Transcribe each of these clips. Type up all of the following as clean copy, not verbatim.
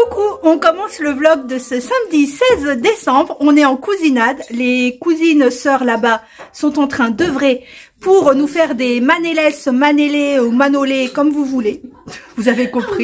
Coucou, on commence le vlog de ce samedi 16 décembre. On est en cousinade. Les cousines sœurs là-bas sont en train d'œuvrer pour nous faire des manélès, manélés ou manolés, comme vous voulez. Vous avez compris.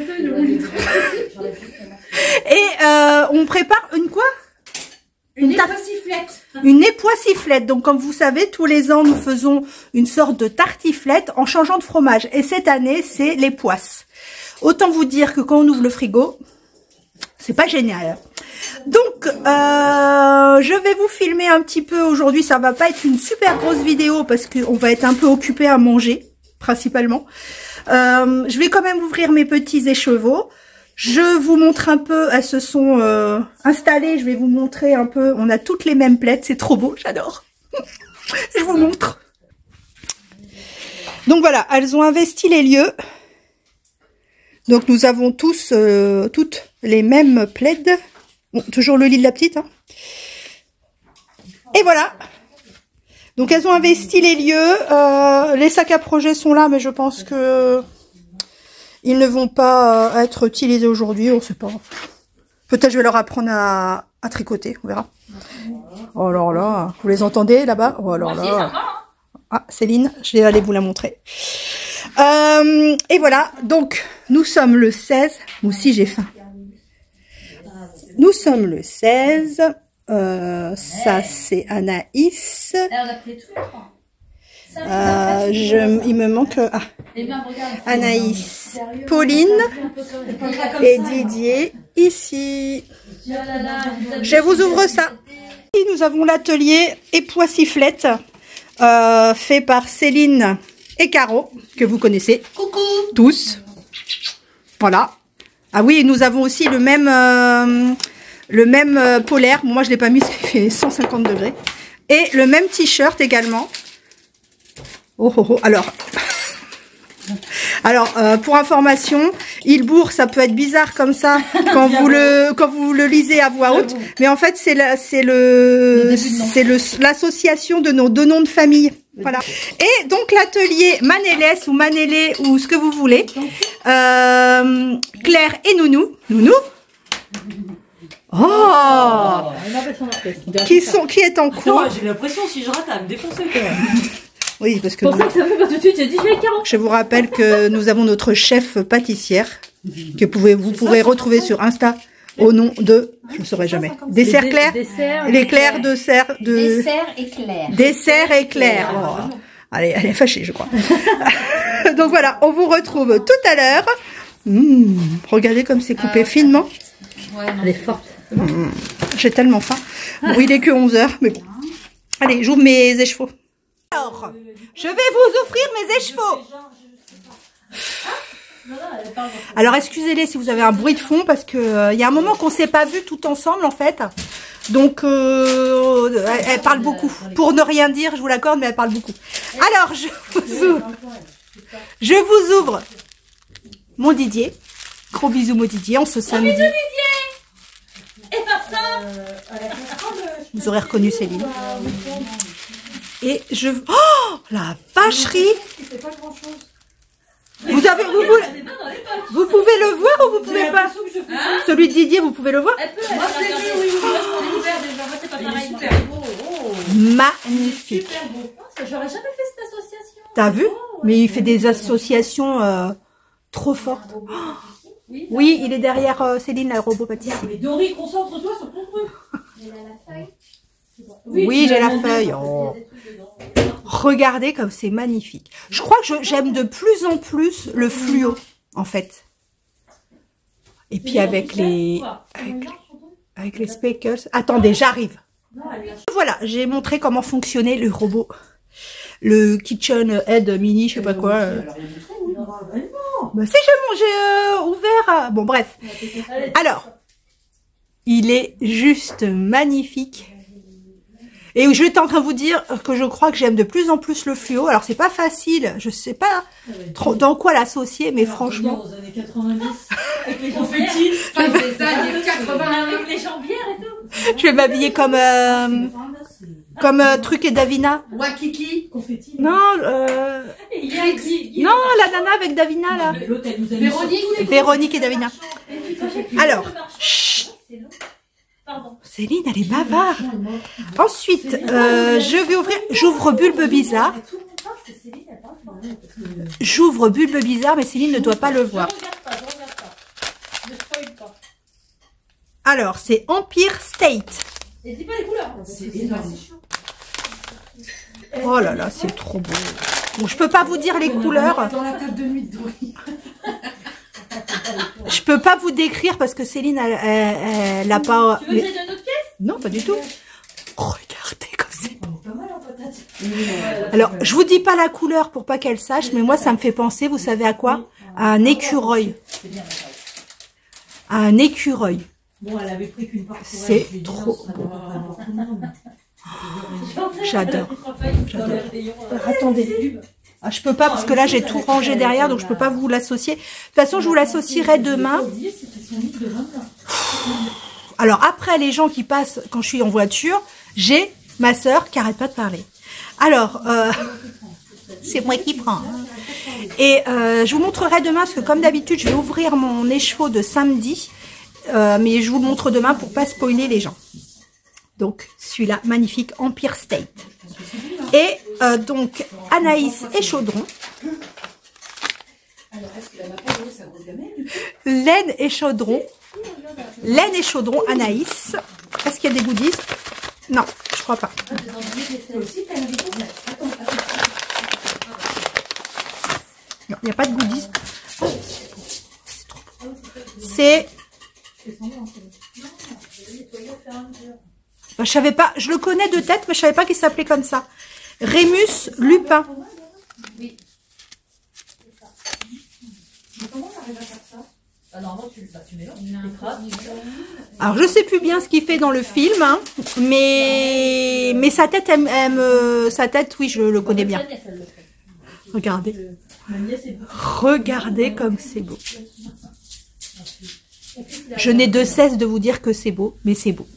Et on prépare une quoi? Une époissiflette. Une époissiflette. Donc, comme vous savez, tous les ans, nous faisons une sorte de tartiflette en changeant de fromage. Et cette année, c'est les poisses. Autant vous dire que quand on ouvre le frigo, c'est pas génial. Donc, je vais vous filmer un petit peu aujourd'hui. Ça va pas être une super grosse vidéo parce qu'on va être un peu occupé à manger, principalement. Je vais quand même ouvrir mes petits écheveaux. Je vous montre un peu, elles se sont installées, je vais vous montrer un peu, on a toutes les mêmes plaids, c'est trop beau, j'adore. Je vous montre. Donc voilà, elles ont investi les lieux. Donc nous avons tous, toutes les mêmes plaids. Bon, toujours le lit de la petite. Hein. Et voilà. Donc elles ont investi les lieux. Les sacs à projet sont là, mais je pense que ils ne vont pas être utilisés aujourd'hui, on sait pas. Peut-être je vais leur apprendre à tricoter, on verra. Oh là là, vous les entendez là-bas? Oh là là. Ah, Céline, je vais aller vous la montrer. Et voilà, donc nous sommes le 16. Moi aussi j'ai faim. Nous sommes le 16. Ça c'est Anaïs. Il me manque Anaïs, Pauline et Didier ici. Je vous ouvre ça. Et nous avons l'atelier époissiflette fait par Céline et Caro, que vous connaissez. Coucou. Tous. Voilà. Ah oui, et nous avons aussi le même polaire. Moi, je l'ai pas mis parce qu'il fait 150 degrés. Et le même t-shirt également. Oh, oh, oh. Alors, pour information, il bourre, ça peut être bizarre comme ça quand vous le lisez à voix haute, mais en fait c'est l'association de nos deux noms de famille. Voilà. Et donc l'atelier Manélès ou Manélé ou ce que vous voulez. Claire et Nounou. Nounou. Oh, qui est en cours. J'ai l'impression si je rate à me défoncer quand même. Oui, parce que, pour ça que ça fait pas tout de suite, j'ai dit je vais 40. Je vous rappelle que nous avons notre chef pâtissière que vous pourrez retrouver sur Insta au nom de, je ne saurais jamais, Dessert Claire. Les Claires de serre de Dessert éclair. Dessert éclair. Oh. Allez, elle est fâchée, je crois. Donc voilà, on vous retrouve tout à l'heure. Regardez comme c'est coupé finement. Ouais, elle est forte. J'ai tellement faim. Bon, il est que 11 h, mais bon. Allez, j'ouvre mes écheveaux. Alors, je vais vous offrir mes écheveaux. Alors, excusez-les si vous avez un bruit de fond, parce que y a un moment qu'on s'est pas vu tout ensemble, en fait. Donc, elle parle beaucoup. Pour ne rien dire, je vous l'accorde, mais elle parle beaucoup. Alors, je vous ouvre mon Didier. Gros bisous, mon Didier, on se samedi. Bisous, Didier. Et pas ça. Vous aurez reconnu Céline. Et je... Oh, la vacherie! Vous pouvez le voir ou vous pouvez pas? Celui de Didier, vous pouvez le voir? Magnifique. J'aurais jamais fait cette association. T'as vu? Mais il fait des associations trop fortes. Oui, il est derrière Céline, la robot pâtissier. Mais Dory, concentre-toi sur ton truc. Oui, j'ai la feuille. Oh. Regardez comme c'est magnifique. Je crois que j'aime de plus en plus le fluo, en fait. Et puis avec les speckles. Attendez, j'arrive. Voilà, j'ai montré comment fonctionnait le robot. Le KitchenAid mini, je sais pas quoi. Bah si, j'ai ouvert. Bon, bref. Alors, il est juste magnifique. Et j'étais en train de vous dire que je crois que j'aime de plus en plus le fluo. Alors, c'est pas facile. Je sais pas trop dans quoi l'associer, mais franchement. Dans les années 90, avec les confettis, Des années 80, avec les jambières et tout. Je vais m'habiller comme Comme Truc et Davina. Wakiki. Confetti. Non, non, la nana avec Davina, là. Véronique et Davina. Alors, chut. Céline, elle est bavarde. Ensuite, je vais ouvrir, j'ouvre Bulbe Bizarre. J'ouvre Bulbe Bizarre, mais Céline ne doit pas le voir. Alors, c'est Empire State. Et dis pas les couleurs. C'est énorme. Oh là là, c'est trop beau. Bon, je peux pas vous dire les couleurs. Dans la table de nuit de Dory. Je peux pas vous décrire parce que Céline, elle a pas... Tu veux que j'aille dans notre pièce? Non, pas du tout. Regardez comme c'est beau. Alors, je vous dis pas la couleur pour pas qu'elle sache, mais moi, ça me fait penser, vous savez à quoi? À un écureuil. À un écureuil. Bon, elle avait pris qu'une part. C'est trop beau. J'adore. Attendez. Ah, je peux pas parce que là j'ai tout rangé derrière, donc je peux pas vous l'associer. De toute façon, je vous l'associerai demain. Alors après, les gens qui passent quand je suis en voiture, j'ai ma sœur qui arrête pas de parler. Alors, c'est moi qui prends. Et je vous montrerai demain parce que comme d'habitude, je vais ouvrir mon écheveau de samedi, mais je vous le montre demain pour pas spoiler les gens. Donc celui-là, magnifique, Empire State. Et donc Anaïs et Chaudron. Laine et Chaudron. Laine et Chaudron, Anaïs. Est-ce qu'il y a des goodies? Non, je crois pas. Non, il n'y a pas de goodies. C'est... Je savais pas, je le connais de tête, mais je savais pas qu'il s'appelait comme ça. Rémus Lupin. Oui. Comment on arrive à faire ça? Alors je sais plus bien ce qu'il fait dans le film, hein, mais sa tête, sa tête, oui, je le connais bien. Regardez, regardez comme c'est beau. Je n'ai de cesse de vous dire que c'est beau, mais c'est beau.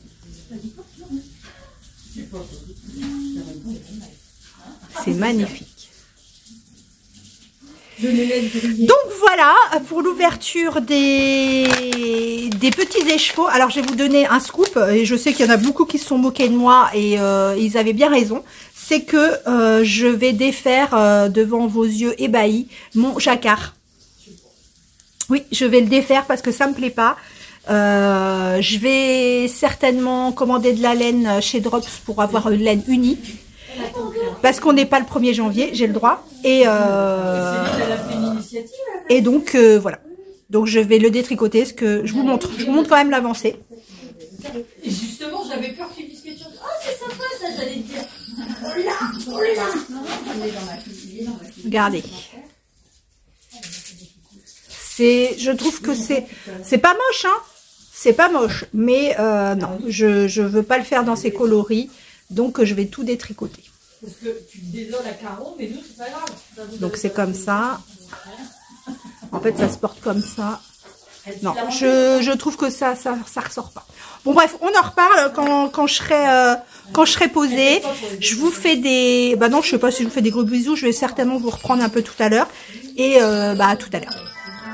C'est magnifique. Donc voilà pour l'ouverture des petits écheveaux. Alors je vais vous donner un scoop et je sais qu'il y en a beaucoup qui se sont moqués de moi et ils avaient bien raison. C'est que je vais défaire devant vos yeux ébahis mon jacquard. Oui, je vais le défaire parce que ça me plaît pas. Je vais certainement commander de la laine chez Drops pour avoir une laine unie. Parce qu'on n'est pas le 1er janvier, j'ai le droit. Et donc, voilà. Donc, je vais le détricoter. Ce que je vous montre quand même l'avancée. Et justement, j'avais peur qu'il dise quelque chose. Oh, c'est sympa, ça, j'allais te dire. Oh là. Regardez. Je trouve que c'est pas moche, hein. C'est pas moche. Mais non, je veux pas le faire dans ces coloris. Donc, je vais tout détricoter. Parce que tu te désoles à carreaux, mais nous, c'est pas grave. Donc, c'est comme ça. En fait, ça se porte comme ça. Non, je trouve que ça ressort pas. Bon, bref, on en reparle quand je serai posée. Je vous fais des... Bah non, je sais pas si je vous fais des gros bisous. Je vais certainement vous reprendre un peu tout à l'heure. Et bah, à tout à l'heure.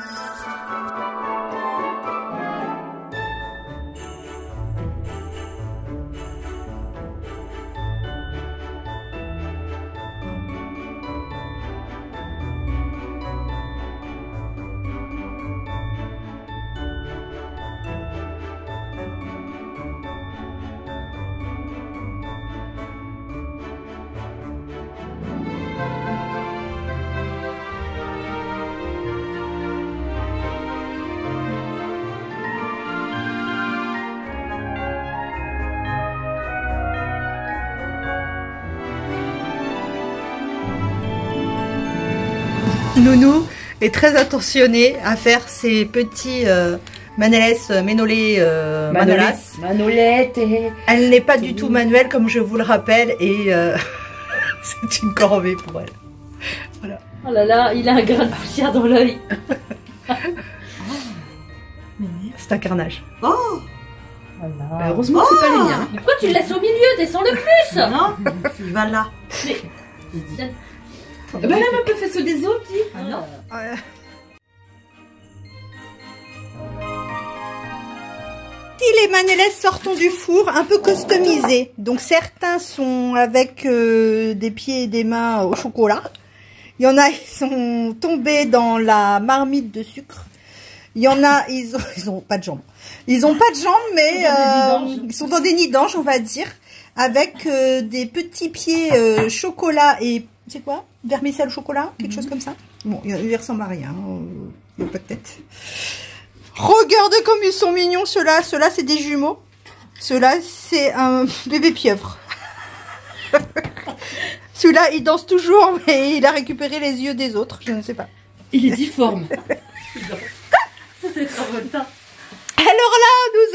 Nounou est très attentionnée à faire ses petits manolés manolas. Manolette. Elle n'est pas du tout manuelle comme je vous le rappelle et c'est une corvée pour elle. Voilà. Oh là là, il a un grain de poussière dans l'œil. C'est un carnage. Oh, Voilà. Heureusement que c'est pas les miens. Mais pourquoi tu le laisses au milieu? Descends le plus. Non, tu vas là. Mais... Ben là, on peut faire ceux des autres, dis. Ah non. Les Manélès sortent du four un peu customisés. Donc certains sont avec des pieds et des mains au chocolat. Il y en a, ils sont tombés dans la marmite de sucre. Il y en a, ils ont pas de jambes. Ils ont pas de jambes, mais ils sont dans des nids d'anges, on va dire, avec des petits pieds chocolat et c'est quoi? Vermicelle au chocolat, quelque chose comme ça. Bon, il ressemble à rien. Il n'y a pas de tête. Regardez comme ils sont mignons, ceux-là. Ceux-là, c'est des jumeaux. Ceux-là, c'est un bébé pieuvre. Celui-là, il danse toujours, mais il a récupéré les yeux des autres. Je ne sais pas. Il est difforme. C'est trop bon. Alors là,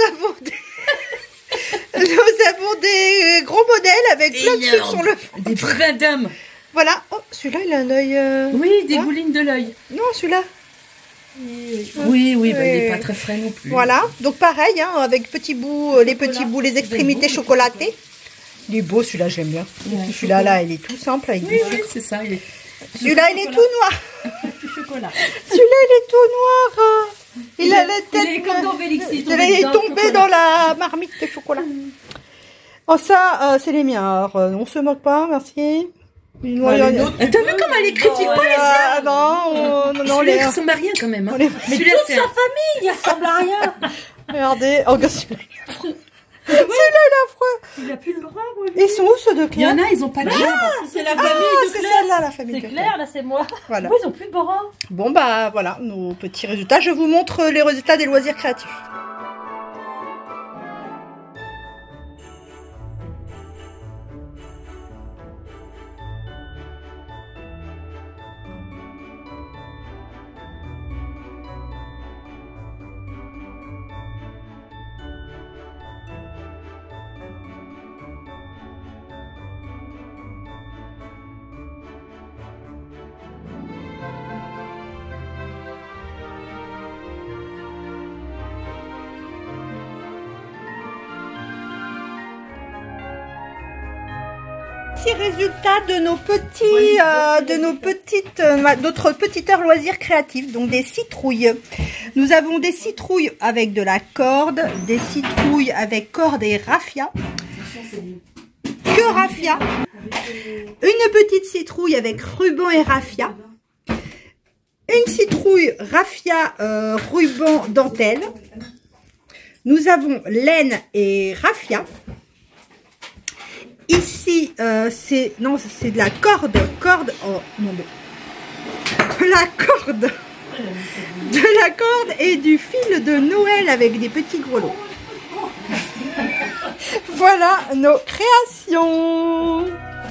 nous avons des gros modèles avec plein de sucre sur le front. Des brins d'âme. Voilà. Oh, celui-là, il a un œil... Oui, des boulines de l'œil. Non, celui-là. Oui, bah, il n'est pas très frais non plus. Voilà. Donc pareil, hein, avec petits bouts, les petits bouts, les extrémités chocolatées. Il est beau, celui-là, j'aime bien. Ouais, celui-là, là, il est tout simple avec du sucre. Oui, c'est ça. Celui-là, il est tout noir. Chocolat. Celui-là, il est tout noir. Il a la tête. Il est comme dans Vélix. Il est tombé dans la marmite de chocolat. Oh, ça, c'est les miens. Alors, on se moque pas, merci. T'as vu comme elle les critique pas les siens? Non, les sont mariés quand même. Hein. Mais toute sa famille, il ressemble à rien. Regardez, oh, regarde celui-là, il est affreux. Celui-là, il est affreux. Il a plus le bras, moi. Ils sont où ceux de Claire? Il y en a, ils ont pas de bras. C'est la famille de c'est Claire. celle-là, la famille de C'est Claire. Claire, là, c'est moi. Voilà. Oui, ils ont plus de bras. Bon, bah, voilà, nos petits résultats. Je vous montre les résultats des loisirs créatifs. Résultats de nos petits, notre petite heure loisir créatif, donc des citrouilles. Nous avons des citrouilles avec de la corde, des citrouilles avec corde et raffia, que raffia, une petite citrouille avec ruban et raffia, une citrouille raffia, ruban dentelle. Nous avons laine et raffia. Ici, c'est de la corde, oh non mais, de la corde et du fil de Noël avec des petits grelots. Voilà nos créations.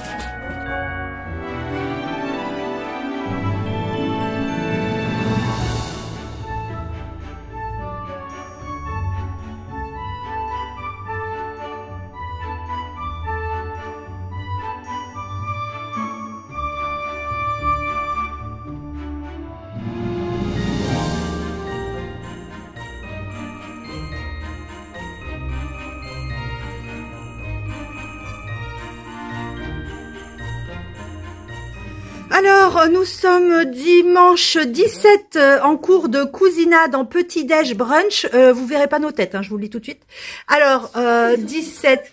Alors, nous sommes dimanche 17 en cours de cousinade en petit-déj brunch. Vous verrez pas nos têtes, hein, je vous le dis tout de suite. Alors, 17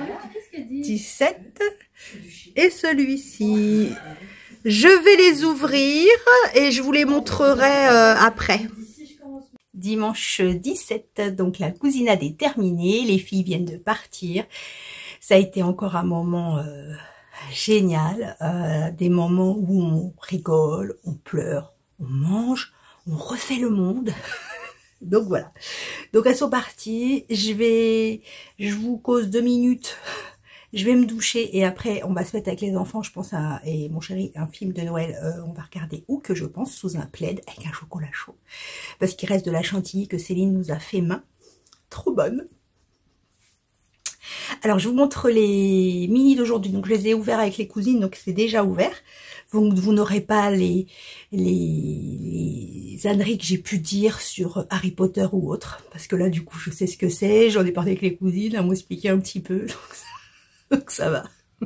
et celui-ci. Je vais les ouvrir et je vous les montrerai après. Dimanche 17, donc la cousinade est terminée. Les filles viennent de partir. Ça a été encore un moment... génial, des moments où on rigole, on pleure, on mange, on refait le monde. Donc voilà. Donc elles sont parties. Je vous cause 2 minutes. Je vais me doucher et après on va se mettre avec les enfants, je pense et mon chéri, un film de Noël. On va regarder où que je pense, sous un plaid avec un chocolat chaud, parce qu'il reste de la chantilly que Céline nous a fait main, trop bonne. Alors, je vous montre les mini d'aujourd'hui. Donc, je les ai ouverts avec les cousines, donc c'est déjà ouvert. Donc, vous n'aurez pas les âneries que j'ai pu dire sur Harry Potter ou autre. Parce que là, du coup, je sais ce que c'est. J'en ai parlé avec les cousines, elles m'ont expliqué un petit peu. Donc ça va.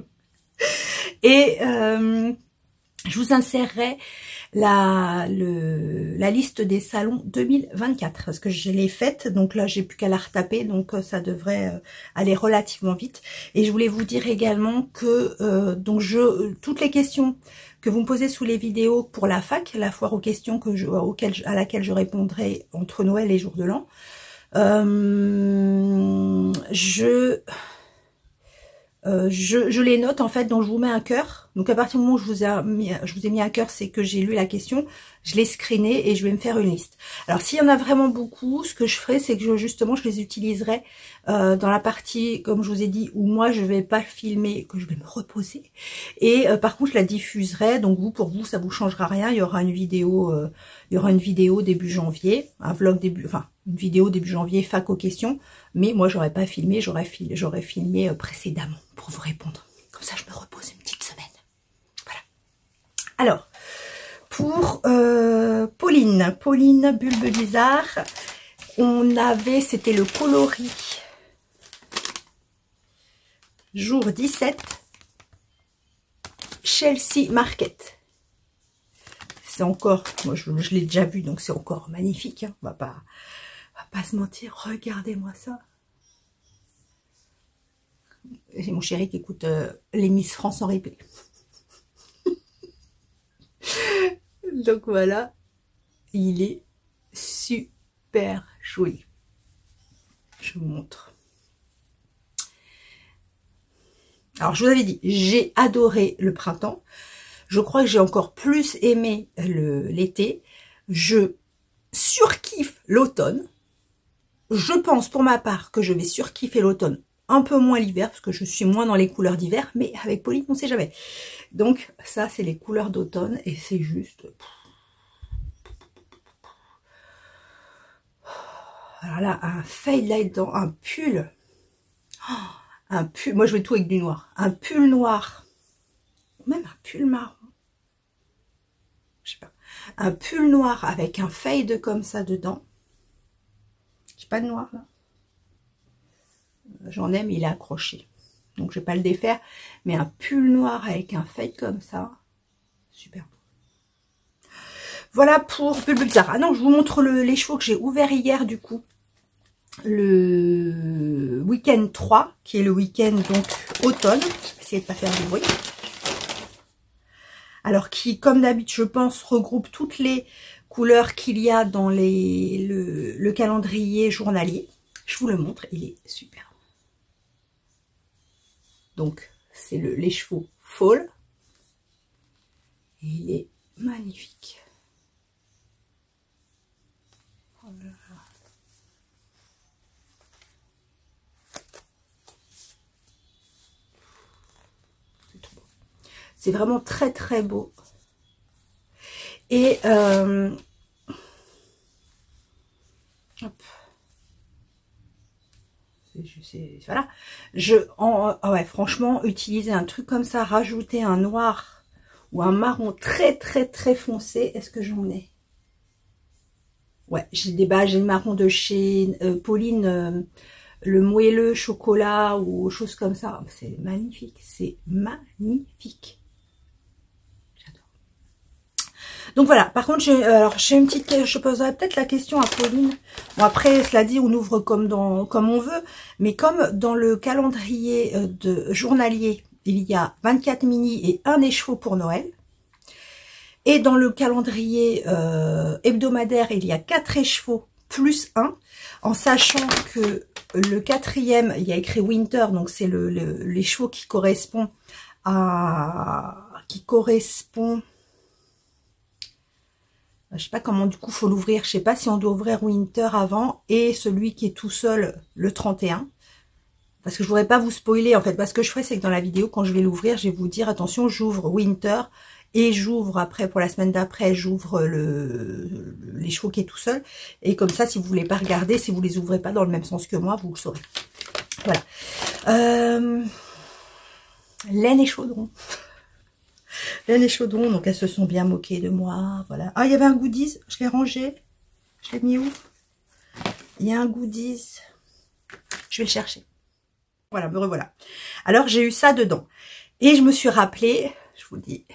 Et je vous insérerai la liste des salons 2024 parce que je l'ai faite, donc là j'ai plus qu'à la retaper, donc ça devrait aller relativement vite. Et je voulais vous dire également que donc toutes les questions que vous me posez sous les vidéos pour la fac, la foire aux questions à laquelle je répondrai entre Noël et jour de l'an, je les note en fait, donc je vous mets un cœur. Donc à partir du moment où je vous ai mis un cœur, c'est que j'ai lu la question, je l'ai screené et je vais me faire une liste. Alors s'il y en a vraiment beaucoup, ce que je ferai, c'est que justement je les utiliserai dans la partie, comme je vous ai dit, où moi je vais pas filmer, que je vais me reposer. Et par contre je la diffuserai, donc pour vous ça vous changera rien. Il y aura une vidéo début janvier, un vlog une vidéo début janvier fac aux questions. Mais moi j'aurais pas filmé, j'aurais filmé précédemment pour vous répondre. Comme ça je me repose une petite semaine. Voilà. Alors, pour Pauline Bulbe Bizarre, c'était le coloris jour 17, Chelsea Market. C'est encore, moi je l'ai déjà vu, donc c'est encore magnifique, hein. On va pas se mentir, regardez-moi ça. J'ai mon chéri qui écoute les Miss France en replay. Donc voilà, il est super joli. Je vous montre. Alors je vous avais dit, j'ai adoré le printemps. Je crois que j'ai encore plus aimé l'été. Je surkiffe l'automne. Je pense pour ma part que je vais surkiffer l'automne, un peu moins l'hiver, parce que je suis moins dans les couleurs d'hiver, mais avec Pauline, on ne sait jamais. Donc ça, c'est les couleurs d'automne, et c'est juste... Alors là, un fade light dans un pull. Un pull, moi je vais tout avec du noir. Un pull noir, même un pull marron. Je sais pas. Un pull noir avec un fade comme ça dedans. J'ai pas de noir là. J'en ai, mais il est accroché. Donc je vais pas le défaire. Mais un pull noir avec un fade comme ça. Super beau. Voilà pour Bulbe Bizarre. Ah non, je vous montre les chevaux que j'ai ouverts hier du coup. Le week-end 3, qui est le week-end donc automne. Je vais essayer de pas faire du bruit. Alors qui, comme d'habitude, je pense, regroupe toutes les couleurs qu'il y a dans le calendrier journalier. Je vous le montre, il est super. Donc, c'est les chevaux fall. Et il est magnifique. Oh là là. C'est trop beau. C'est vraiment très très beau. Et hop. Voilà. Ouais, franchement, utiliser un truc comme ça, rajouter un noir ou un marron très très très foncé. Est-ce que j'en ai? Ouais, j'ai le marron de chez Pauline, le moelleux chocolat ou choses comme ça. C'est magnifique, c'est magnifique. Donc voilà, par contre, j'ai une petite, je poserai peut-être la question à Pauline. Bon après, cela dit, on ouvre comme on veut, mais comme dans le calendrier journalier, il y a 24 mini et un écheveau pour Noël. Et dans le calendrier hebdomadaire, il y a 4 écheveaux plus 1, en sachant que le 4e, il y a écrit Winter, donc c'est l'écheveau qui correspond je sais pas comment du coup faut l'ouvrir, je sais pas si on doit ouvrir Winter avant et celui qui est tout seul le 31. Parce que je voudrais pas vous spoiler en fait. Parce que je ferai, c'est que dans la vidéo, quand je vais l'ouvrir, je vais vous dire attention, j'ouvre Winter et j'ouvre après, pour la semaine d'après, j'ouvre les chevaux qui est tout seul. Et comme ça, si vous voulez pas regarder, si vous les ouvrez pas dans le même sens que moi, vous le saurez. Voilà. Laine et chaudron. Laine et chaudron, donc elles se sont bien moquées de moi, voilà. Ah, il y avait un goodies, je l'ai rangé. Je l'ai mis où? Il y a un goodies. Je vais le chercher. Voilà, me revoilà. Alors, j'ai eu ça dedans. Et je me suis rappelé, je vous dis,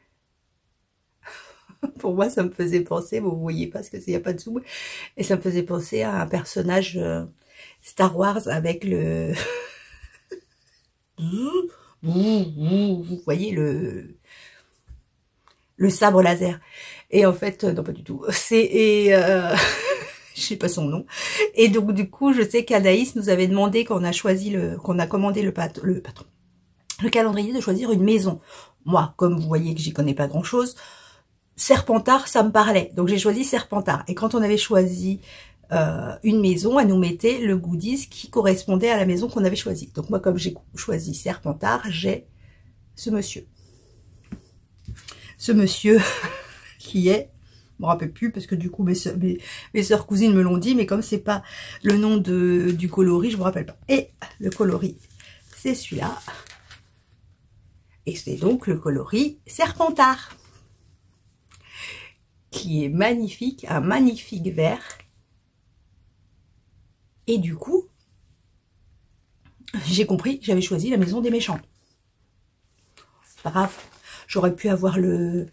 pour moi, ça me faisait penser, vous voyez pas parce qu'il n'y a pas de zoom, et ça me faisait penser à un personnage Star Wars avec le... vous voyez le sabre laser. Et en fait, non pas du tout. C'est... je sais pas son nom. Et donc du coup, je sais qu'Anaïs nous avait demandé quand on a choisi qu'on a commandé le calendrier de choisir une maison. Moi, comme vous voyez que j'y connais pas grand chose, Serpentard, ça me parlait. Donc j'ai choisi Serpentard. Et quand on avait choisi une maison, elle nous mettait le goodies qui correspondait à la maison qu'on avait choisie. Donc moi, comme j'ai choisi Serpentard, j'ai ce monsieur. Ce monsieur qui est... Je me rappelle plus parce que du coup mes soeurs cousines me l'ont dit, mais comme c'est pas le nom du coloris, je me rappelle pas. Et le coloris, c'est celui-là. Et c'est donc le coloris Serpentard, qui est magnifique, un magnifique vert. Et du coup, j'ai compris que j'avais choisi la maison des méchants. C'est pas grave, j'aurais pu avoir le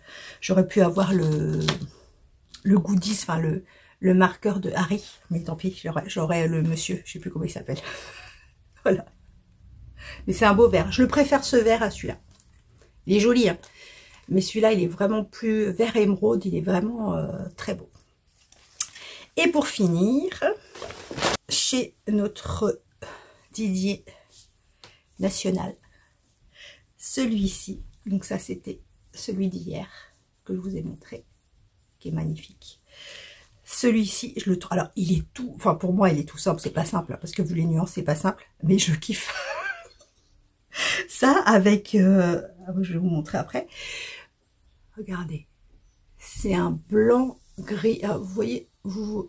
goodies, enfin le marqueur de Harry, mais tant pis, j'aurais le monsieur, je sais plus comment il s'appelle. Voilà. Mais c'est un beau vert. Je le préfère ce vert à celui-là. Il est joli, hein. Mais celui-là, il est vraiment plus vert émeraude, il est vraiment très beau. Et pour finir, chez notre Didier National, celui-ci, donc ça c'était celui d'hier que je vous ai montré, qui est magnifique. Celui-ci, je le trouve, alors il est tout, enfin pour moi il est tout simple, c'est pas simple, hein, parce que vu les nuances c'est pas simple, mais je kiffe. Ça avec, je vais vous montrer après, regardez, c'est un blanc gris, alors, vous voyez, vous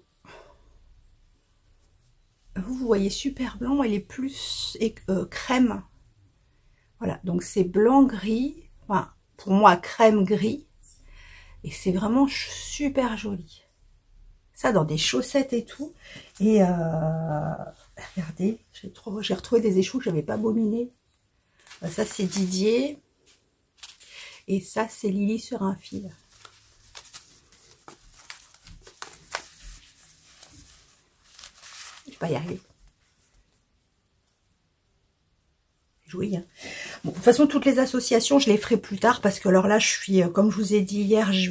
voyez super blanc, il est plus crème, voilà, donc c'est blanc gris, enfin pour moi crème gris, et c'est vraiment super joli. Ça dans des chaussettes et tout. Et regardez, j'ai retrouvé des échos que j'avais pas bominés. Ça c'est Didier. Et ça c'est Lily sur un fil. Je vais pas y arriver. Joli, hein. Bon, de toute façon, toutes les associations, je les ferai plus tard parce que alors là, je suis, comme je vous ai dit hier, je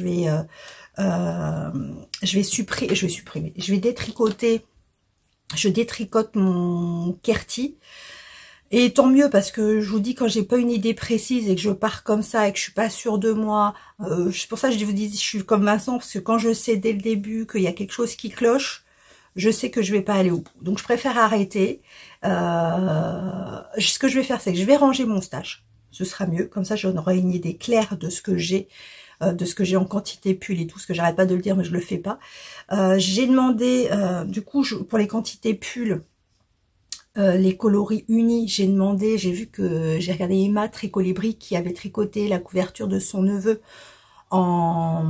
vais détricoter, je détricote mon Kerty. Et tant mieux parce que je vous dis, quand j'ai pas une idée précise et que je pars comme ça et que je suis pas sûre de moi, c'est pour ça que je vous dis, je suis comme Vincent, parce que quand je sais dès le début qu'il y a quelque chose qui cloche, je sais que je vais pas aller au bout. Donc je préfère arrêter. Ce que je vais faire, c'est que je vais ranger mon stash. Ce sera mieux. Comme ça, j'en aurai une idée claire de ce que j'ai en quantité pull et tout, ce que j'arrête pas de le dire, mais je le fais pas. J'ai demandé, du coup, pour les quantités pull, les coloris unis, j'ai vu que j'ai regardé Emma Tricolibri qui avait tricoté la couverture de son neveu en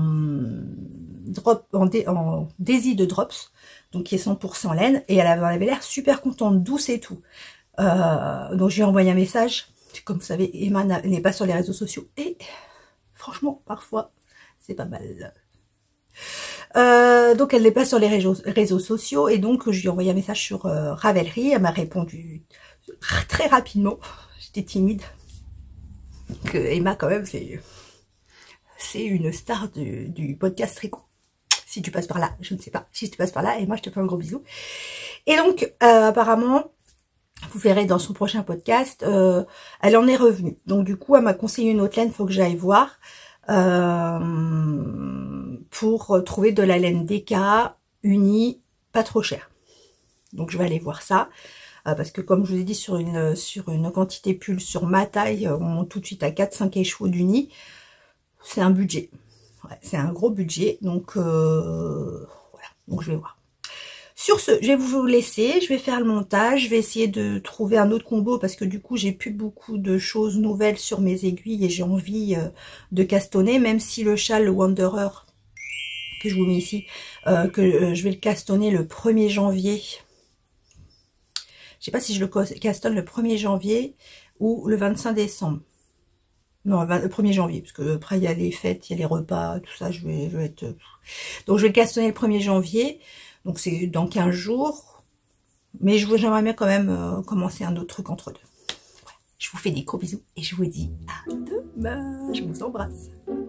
Daisy de Drops, donc qui est 100% laine, et elle avait l'air super contente, douce et tout. Donc je lui ai envoyé un message. Comme vous savez, Emma n'est pas sur les réseaux sociaux, et franchement, parfois, c'est pas mal. Donc elle n'est pas sur les réseaux sociaux, et donc je lui ai envoyé un message sur Ravelry. Elle m'a répondu très rapidement. J'étais timide. Que Emma, quand même, c'est une star du podcast tricot. Si tu passes par là, je ne sais pas. Si tu passes par là, Emma, je te fais un gros bisou. Et donc, apparemment, vous verrez dans son prochain podcast, elle en est revenue. Donc du coup, elle m'a conseillé une autre laine, faut que j'aille voir. Pour trouver de la laine DK unie, pas trop chère. Donc je vais aller voir ça. Parce que comme je vous ai dit, sur une quantité pull sur ma taille, on monte tout de suite à 4-5 écheveaux d'unie. C'est un budget. Ouais, c'est un gros budget. Donc voilà, donc je vais voir. Sur ce, je vais vous laisser, je vais faire le montage, je vais essayer de trouver un autre combo parce que du coup j'ai plus beaucoup de choses nouvelles sur mes aiguilles et j'ai envie de castonner, même si le châle, le Wanderer, que je vous mets ici, je vais le castonner le 1er janvier. Je sais pas si je le castonne le 1er janvier ou le 25 décembre. Non, le 1er janvier, parce que après il y a les fêtes, il y a les repas, tout ça, je vais être... Donc je vais le castonner le 1er janvier, donc c'est dans 15 jours. Mais j'aimerais bien quand même commencer un autre truc entre deux. Ouais. Je vous fais des gros bisous et je vous dis à demain. Je vous embrasse.